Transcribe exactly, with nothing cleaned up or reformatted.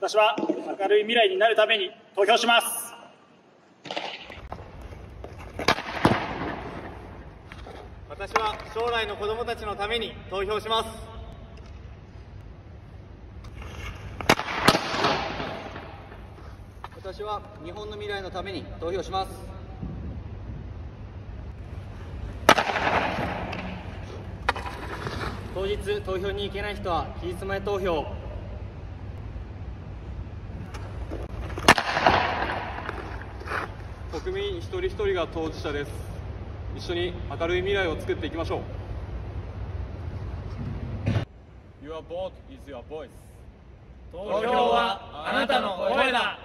私は明るい未来になるために投票します。 私は将来の子どもたちのために投票します。 私は日本の未来のために投票します。 当日投票に行けない人は期日前投票。 国民一人一人が当事者です。一緒に明るい未来を作っていきましょう。 Your vote is your voice。 投票はあなたの声だ。